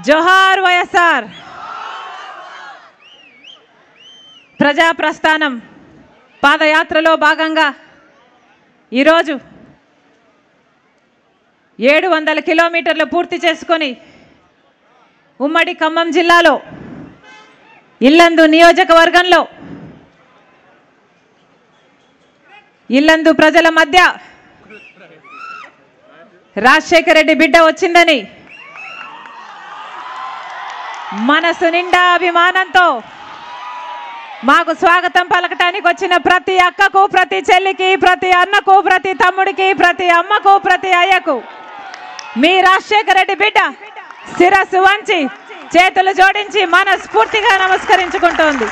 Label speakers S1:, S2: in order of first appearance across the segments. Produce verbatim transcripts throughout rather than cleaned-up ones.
S1: జోహార్ వైఎస్ఆర్. ప్రజా ప్రస్థానం పాదయాత్రలో భాగంగా ఈరోజు ఏడు వందల కిలోమీటర్లు పూర్తి చేసుకొని ఉమ్మడి ఖమ్మం జిల్లాలో ఇల్లందు నియోజకవర్గంలో ఇల్లందు ప్రజల మధ్య రాజశేఖర రెడ్డి బిడ్డ వచ్చిందని మనసు నిండా అభిమానంతో మాకు స్వాగతం పలకటానికి వచ్చిన ప్రతి అక్కకు, ప్రతి చెల్లికి, ప్రతి అన్నకు, ప్రతి తమ్ముడికి, ప్రతి అమ్మకు, ప్రతి అయ్యకు మీ రాజశేఖర రెడ్డి బిడ్డ శిరస్సు వంచి చేతులు జోడించి మనస్ఫూర్తిగా నమస్కరించుకుంటోంది.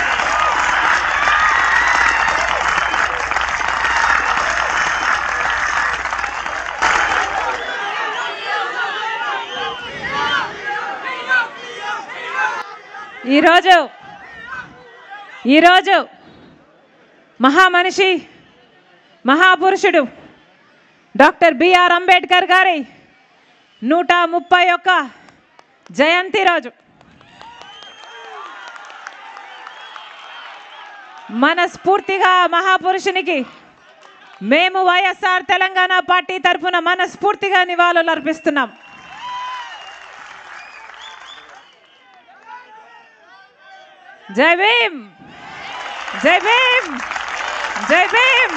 S1: ఈరోజు ఈరోజు మహామనిషి మహాపురుషుడు డాక్టర్ బిఆర్ అంబేద్కర్ గారి నూట ముప్పై ఒక్క జయంతి రోజు. మనస్ఫూర్తిగా మహాపురుషునికి మేము వైఎస్ఆర్ తెలంగాణ పార్టీ తరఫున మనస్ఫూర్తిగా నివాళులు అర్పిస్తున్నాం. జై భీమ్, జై భీమ్, జై భీమ్.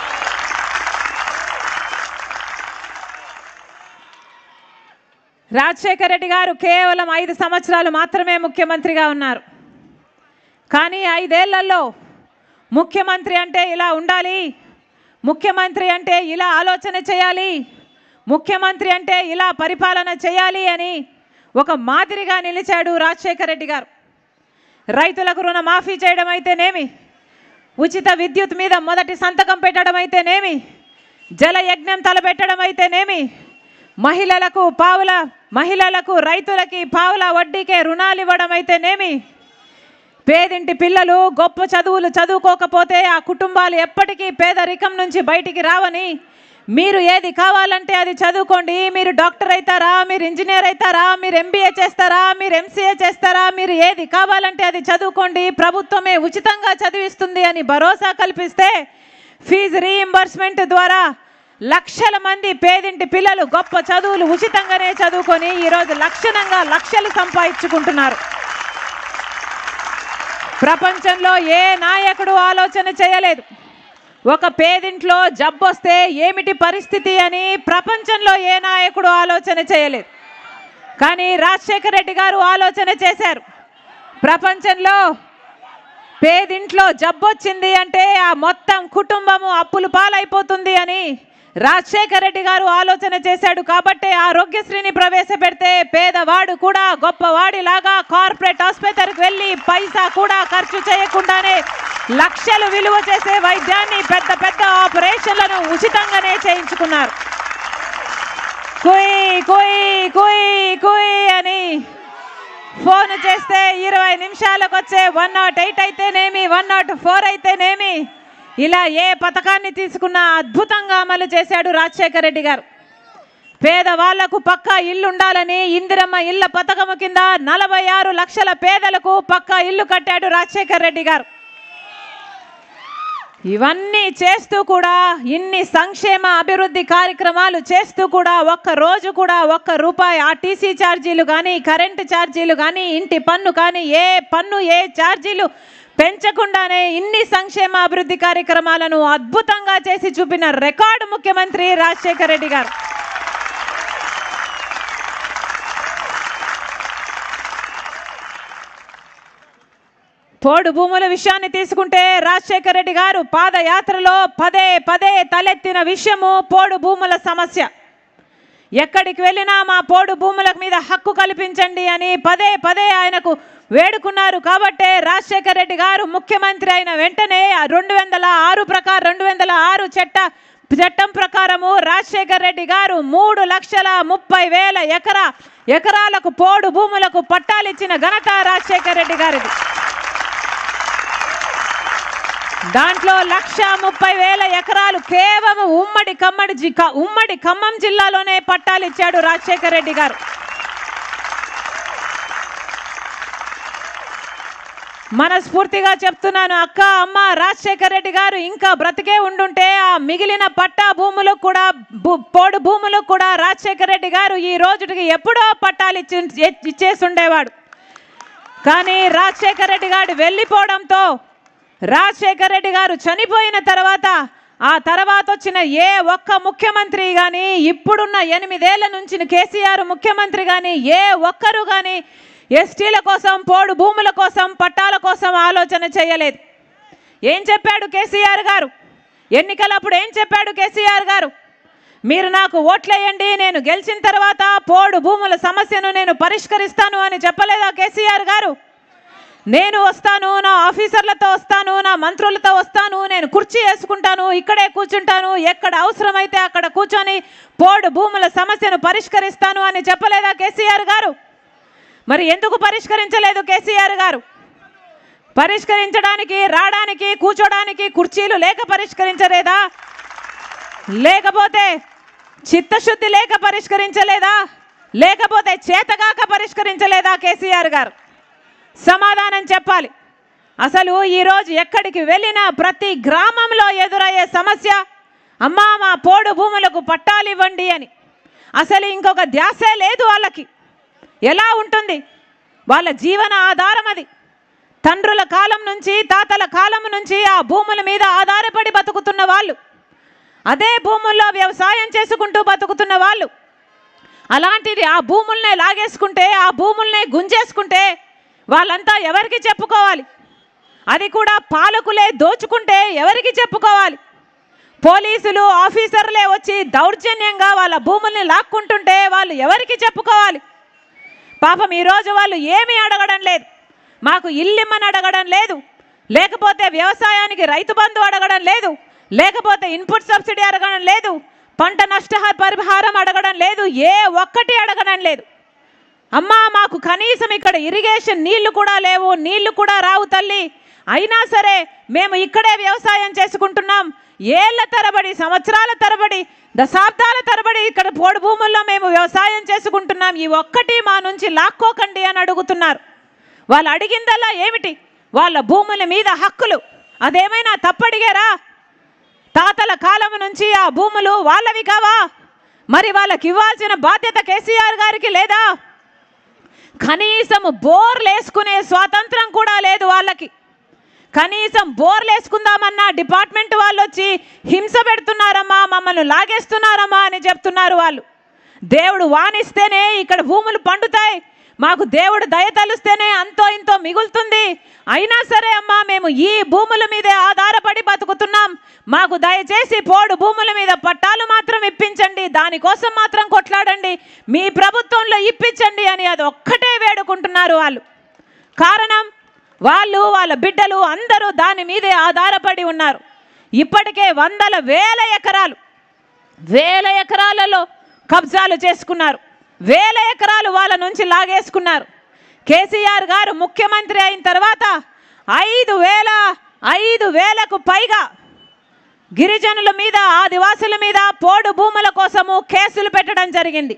S1: రాజశేఖర రెడ్డి గారు కేవలం ఐదు సంవత్సరాలు మాత్రమే ముఖ్యమంత్రిగా ఉన్నారు. కానీ ఐదేళ్లలో ముఖ్యమంత్రి అంటే ఇలా ఉండాలి, ముఖ్యమంత్రి అంటే ఇలా ఆలోచన చేయాలి, ముఖ్యమంత్రి అంటే ఇలా పరిపాలన చేయాలి అని ఒక మాదిరిగా నిలిచాడు రాజశేఖర రెడ్డి గారు. రైతులకు రుణమాఫీ చేయడం అయితేనేమి, ఉచిత విద్యుత్ మీద మొదటి సంతకం పెట్టడం అయితేనేమి, జలయజ్ఞం తలపెట్టడం అయితేనేమి, మహిళలకు పావుల మహిళలకు రైతులకి పావుల వడ్డీకే రుణాలు ఇవ్వడం అయితేనేమి, పేదింటి పిల్లలు గొప్ప చదువులు చదువుకోకపోతే ఆ కుటుంబాలు ఎప్పటికీ పేదరికం నుంచి బయటికి రావని, మీరు ఏది కావాలంటే అది చదువుకోండి, మీరు డాక్టర్ అవుతారా, మీరు ఇంజనీర్ అవుతారా, మీరు ఎంబీఏ చేస్తారా, మీరు ఎంసీఏ చేస్తారా, మీరు ఏది కావాలంటే అది చదువుకోండి, ప్రభుత్వమే ఉచితంగా చదివిస్తుంది అని భరోసా కల్పిస్తే ఫీజు రీయింబర్స్మెంట్ ద్వారా లక్షల మంది పేదింటి పిల్లలు గొప్ప చదువులు ఉచితంగానే చదువుకొని ఈరోజు లక్షణంగా లక్షలు సంపాదించుకుంటున్నారు. ప్రపంచంలో ఏ నాయకుడు ఆలోచన చేయలేదు. ఒక పేదింట్లో జబ్బొస్తే ఏమిటి పరిస్థితి అని ప్రపంచంలో ఏ నాయకుడు ఆలోచన చేయలేదు. కానీ రాజశేఖర రెడ్డి గారు ఆలోచన చేశారు. ప్రపంచంలో పేదింట్లో జబ్బొచ్చింది అంటే ఆ మొత్తం కుటుంబము అప్పులు పాలైపోతుంది అని రాజశేఖర రెడ్డి గారు ఆలోచన చేశాడు. కాబట్టి ఆరోగ్యశ్రీని ప్రవేశపెడితే పేదవాడు కూడా గొప్పవాడిలాగా కార్పొరేట్ ఆసుపత్రికి వెళ్ళి పైసా కూడా ఖర్చు చేయకుండానే లక్షలు విలువ చేసే వైద్యాన్ని, పెద్ద పెద్ద ఆపరేషన్లను ఉచితంగానే చేయించుకున్నారు. కుయ్ కుయ్ కుయ్ కుయ్ అని ఫోన్ చేస్తే ఇరవై నిమిషాలకు వచ్చే వన్ నాట్ ఎయిట్ అయితేనేమి, వన్ నాట్ ఫోర్ అయితేనేమి, ఇలా ఏ పథకాన్ని తీసుకున్నా అద్భుతంగా అమలు చేశాడు రాజశేఖర రెడ్డి గారు. పేదవాళ్లకు పక్కా ఇల్లు ఉండాలని ఇందిరమ్మ ఇళ్ల పథకము కింద నలభై ఆరు లక్షల పేదలకు పక్కా ఇల్లు కట్టాడు రాజశేఖర రెడ్డి గారు. ఇవన్నీ చేస్తూ కూడా, ఇన్ని సంక్షేమ అభివృద్ధి కార్యక్రమాలు చేస్తూ కూడా ఒక్క రోజు కూడా ఒక్క రూపాయి ఆర్టీసీ ఛార్జీలు కానీ, కరెంటు ఛార్జీలు కానీ, ఇంటి పన్ను కానీ, ఏ పన్ను ఏ ఛార్జీలు పెంచకుండానే ఇన్ని సంక్షేమ అభివృద్ధి కార్యక్రమాలను అద్భుతంగా చేసి చూపిన రికార్డు ముఖ్యమంత్రి రాజశేఖర రెడ్డి గారు. పోడు భూముల విషయాన్ని తీసుకుంటే రాజశేఖర రెడ్డి గారు పాదయాత్రలో పదే పదే తలెత్తిన విషయము పోడు భూముల సమస్య. ఎక్కడికి వెళ్ళినా మా పోడు భూముల మీద హక్కు కల్పించండి అని పదే పదే ఆయనకు వేడుకున్నారు. కాబట్టే రాజశేఖర రెడ్డి గారు ముఖ్యమంత్రి అయిన వెంటనే రెండు వందల ఆరు ప్రకారం రెండు వందల ఆరు చట్ట చట్టం ప్రకారము రాజశేఖర రెడ్డి గారు మూడు లక్షల ముప్పై వేల ఎకరా ఎకరాలకు పోడు భూములకు పట్టాలిచ్చిన ఘనత రాజశేఖర రెడ్డి గారిది. దాంట్లో లక్ష ముప్పై వేల ఎకరాలు కేవలం ఉమ్మడి ఖమ్మడి ఉమ్మడి ఖమ్మం జిల్లాలోనే పట్టాలు ఇచ్చాడు రాజశేఖర రెడ్డి గారు. మనస్ఫూర్తిగా చెప్తున్నాను అక్క, అమ్మ, రాజశేఖర రెడ్డి గారు ఇంకా బ్రతికే ఉండుంటే ఆ మిగిలిన పట్టా భూములకు కూడా పోడు భూములకు కూడా రాజశేఖర రెడ్డి గారు ఈ రోజుకి ఎప్పుడో పట్టాలు ఇచ్చి ఇచ్చేసి ఉండేవాడు. కానీ రాజశేఖర రెడ్డి గారు వెళ్ళిపోవడంతో, రాజశేఖర రెడ్డి గారు చనిపోయిన తర్వాత ఆ తర్వాత వచ్చిన ఏ ఒక్క ముఖ్యమంత్రి కానీ, ఇప్పుడున్న ఎనిమిదేళ్ల నుంచి కేసీఆర్ ముఖ్యమంత్రి కానీ ఏ ఒక్కరు కానీ ఎస్టీల కోసం, పోడు భూముల కోసం, పట్టాల కోసం ఆలోచన చేయలేదు. ఏం చెప్పాడు కేసీఆర్ గారు? ఎన్నికలప్పుడు ఏం చెప్పాడు కేసీఆర్ గారు? మీరు నాకు ఓట్లేయండి, నేను గెలిచిన తర్వాత పోడు భూముల సమస్యను నేను పరిష్కరిస్తాను అని చెప్పలేదా కేసీఆర్ గారు? నేను వస్తాను, నా ఆఫీసర్లతో వస్తాను, నా మంత్రులతో వస్తాను, నేను కుర్చీ వేసుకుంటాను, ఇక్కడే కూర్చుంటాను, ఎక్కడ అవసరమైతే అక్కడ కూర్చొని పోడు భూముల సమస్యను పరిష్కరిస్తాను అని చెప్పలేదా కేసీఆర్ గారు? మరి ఎందుకు పరిష్కరించలేదు కేసీఆర్ గారు? పరిష్కరించడానికి, రావడానికి, కూర్చోడానికి కుర్చీలు లేక పరిష్కరించలేదా? లేకపోతే చిత్తశుద్ధి లేక పరిష్కరించలేదా? లేకపోతే చేతగాక పరిష్కరించలేదా కేసీఆర్ గారు? సమాధానం చెప్పాలి. అసలు ఈరోజు ఎక్కడికి వెళ్ళినా ప్రతి గ్రామంలో ఎదురయ్యే సమస్య, అమ్మా మా పోడు భూములకు పట్టాలు ఇవ్వండి అని. అసలు ఇంకొక ధ్యాసే లేదు వాళ్ళకి. ఎలా ఉంటుంది? వాళ్ళ జీవన ఆధారం అది. తండ్రుల కాలం నుంచి, తాతల కాలం నుంచి ఆ భూముల మీద ఆధారపడి బతుకుతున్న వాళ్ళు, అదే భూముల్లో వ్యవసాయం చేసుకుంటూ బతుకుతున్న వాళ్ళు. అలాంటిది ఆ భూముల్నే లాగేసుకుంటే, ఆ భూముల్నే గుంజేసుకుంటే వాళ్ళంతా ఎవరికి చెప్పుకోవాలి? అది కూడా పాలకులే దోచుకుంటే ఎవరికి చెప్పుకోవాలి? పోలీసులు, ఆఫీసర్లే వచ్చి దౌర్జన్యంగా వాళ్ళ భూముల్ని లాక్కుంటుంటే వాళ్ళు ఎవరికి చెప్పుకోవాలి? పాపం ఈరోజు వాళ్ళు ఏమీ అడగడం లేదు. మాకు ఇల్లిమ్మని అడగడం లేదు, లేకపోతే వ్యవసాయానికి రైతు బంధు అడగడం లేదు, లేకపోతే ఇన్పుట్ సబ్సిడీ అడగడం లేదు, పంట నష్ట పరిహారం అడగడం లేదు, ఏ ఒక్కటి అడగడం లేదు. అమ్మా మాకు కనీసం ఇక్కడ ఇరిగేషన్ నీళ్లు కూడా లేవు, నీళ్లు కూడా రావు తల్లి, అయినా సరే మేము ఇక్కడే వ్యవసాయం చేసుకుంటున్నాం, ఏళ్ల తరబడి, సంవత్సరాల తరబడి, దశాబ్దాల తరబడి ఇక్కడ పోడు భూముల్లో మేము వ్యవసాయం చేసుకుంటున్నాం, ఈ ఒక్కటి మా నుంచి లాక్కోకండి అని అడుగుతున్నారు. వాళ్ళు అడిగిందల్లా ఏమిటి? వాళ్ళ భూముల మీద హక్కులు. అదేమైనా తప్పడిగారా? తాతల కాలం నుంచి ఆ భూములు వాళ్ళవి కావా? మరి వాళ్ళకి ఇవ్వాల్సిన బాధ్యత కేసీఆర్ గారికి లేదా? కనీసం బోర్లు వేసుకునే స్వాతంత్రం కూడా లేదు వాళ్ళకి. కనీసం బోర్లు వేసుకుందామన్నా డిపార్ట్మెంట్ వాళ్ళు వచ్చి హింస పెడుతున్నారమ్మా, మమ్మల్ని లాగేస్తున్నారమ్మా అని చెప్తున్నారు వాళ్ళు. దేవుడు వానిస్తేనే ఇక్కడ భూములు పండుతాయి, మాకు దేవుడు దయ తలుస్తేనే అంతో ఇంతో మిగులుతుంది, అయినా సరే అమ్మా మేము ఈ భూముల మీదే ఆధారపడి బతుకుతున్నాం, మాకు దయచేసి పోడు భూముల మీద పట్టాలు మాత్రం ఇప్పించండి, దానికోసం మాత్రం కొట్లాడండి, మీ ప్రభుత్వంలో ఇప్పించండి అని అది ఒక్కటే వేడుకుంటున్నారు వాళ్ళు. కారణం వాళ్ళు, వాళ్ళ బిడ్డలు అందరూ దాని మీదే ఆధారపడి ఉన్నారు. ఇప్పటికే వందల వేల ఎకరాలు వేల ఎకరాలలో కబ్జాలు చేసుకున్నారు, వేల ఎకరాలు వాళ్ళ నుంచి లాగేసుకున్నారు. కేసీఆర్ గారు ముఖ్యమంత్రి అయిన తర్వాత ఐదు వేల ఐదు వేలకు పైగా గిరిజనుల మీద, ఆదివాసుల మీద పోడు భూముల కోసము కేసులు పెట్టడం జరిగింది.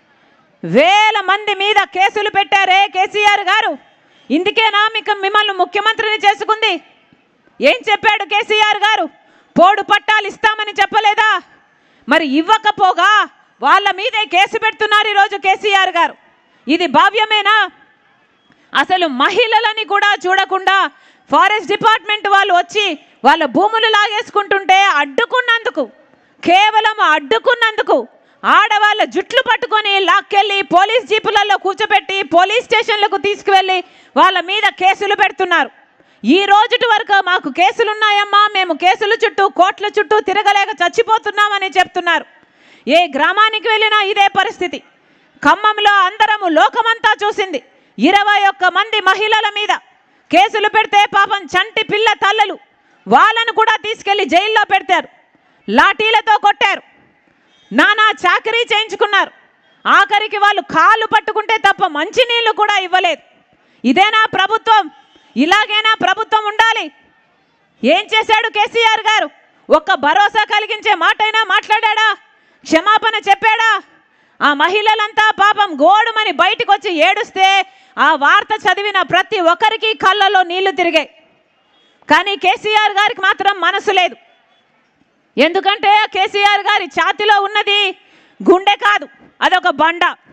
S1: వేల మంది మీద కేసులు పెట్టారే కేసీఆర్ గారు. ఇందుకేనా మీకు మిమ్మల్ని ముఖ్యమంత్రిని చేసుకుంది? ఏం చెప్పాడు కేసీఆర్ గారు? పోడు పట్టాలు ఇస్తామని చెప్పలేదా? మరి ఇవ్వకపోగా వాళ్ళ మీదే కేసు పెడుతున్నారు ఈరోజు కేసీఆర్ గారు. ఇది భావ్యమేనా? అసలు మహిళలని కూడా చూడకుండా ఫారెస్ట్ డిపార్ట్మెంట్ వాళ్ళు వచ్చి వాళ్ళ భూములు లాగేసుకుంటుంటే అడ్డుకున్నందుకు, కేవలం అడ్డుకున్నందుకు ఆడవాళ్ళ జుట్లు పట్టుకొని లాక్కెళ్ళి పోలీస్ జీపులలో కూర్చోబెట్టి పోలీస్ స్టేషన్లకు తీసుకువెళ్ళి వాళ్ళ మీద కేసులు పెడుతున్నారు. ఈ రోజుటి వరకు మాకు కేసులున్నాయమ్మా, మేము కేసుల చుట్టూ, కోట్ల చుట్టూ తిరగలేక చచ్చిపోతున్నామని చెప్తున్నారు. ఏ గ్రామానికి వెళ్ళినా ఇదే పరిస్థితి. ఖమ్మంలో అందరము లోకమంతా చూసింది, ఇరవై ఒక్క మంది మహిళల మీద కేసులు పెడితే పాపం చంటి పిల్ల తల్లలు వాళ్ళను కూడా తీసుకెళ్లి జైల్లో పెడతారు, లాఠీలతో కొట్టారు, నానా చాకరీ చేయించుకున్నారు. ఆఖరికి వాళ్ళు కాళ్ళు పట్టుకుంటే తప్ప మంచినీళ్ళు కూడా ఇవ్వలేదు. ఇదేనా ప్రభుత్వం? ఇలాగైనా ప్రభుత్వం ఉండాలి? ఏం చేశాడు కేసీఆర్ గారు? ఒక్క భరోసా కలిగించే మాటైనా మాట్లాడా? క్షమాపణ చెప్పాడా? ఆ మహిళలంతా పాపం గోడుమని బయటకు వచ్చి ఏడుస్తే ఆ వార్త చదివిన ప్రతి ఒక్కరికి కళ్ళలో నీళ్లు తిరిగాయి. కానీ కేసీఆర్ గారికి మాత్రం మనసు లేదు. ఎందుకంటే కేసీఆర్ గారి ఛాతిలో ఉన్నది గుండె కాదు, అదొక బండ.